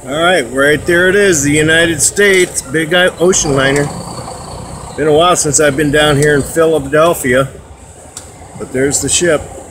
Alright, right there it is, the United States, big ocean liner. Been a while since I've been down here in Philadelphia, but there's the ship.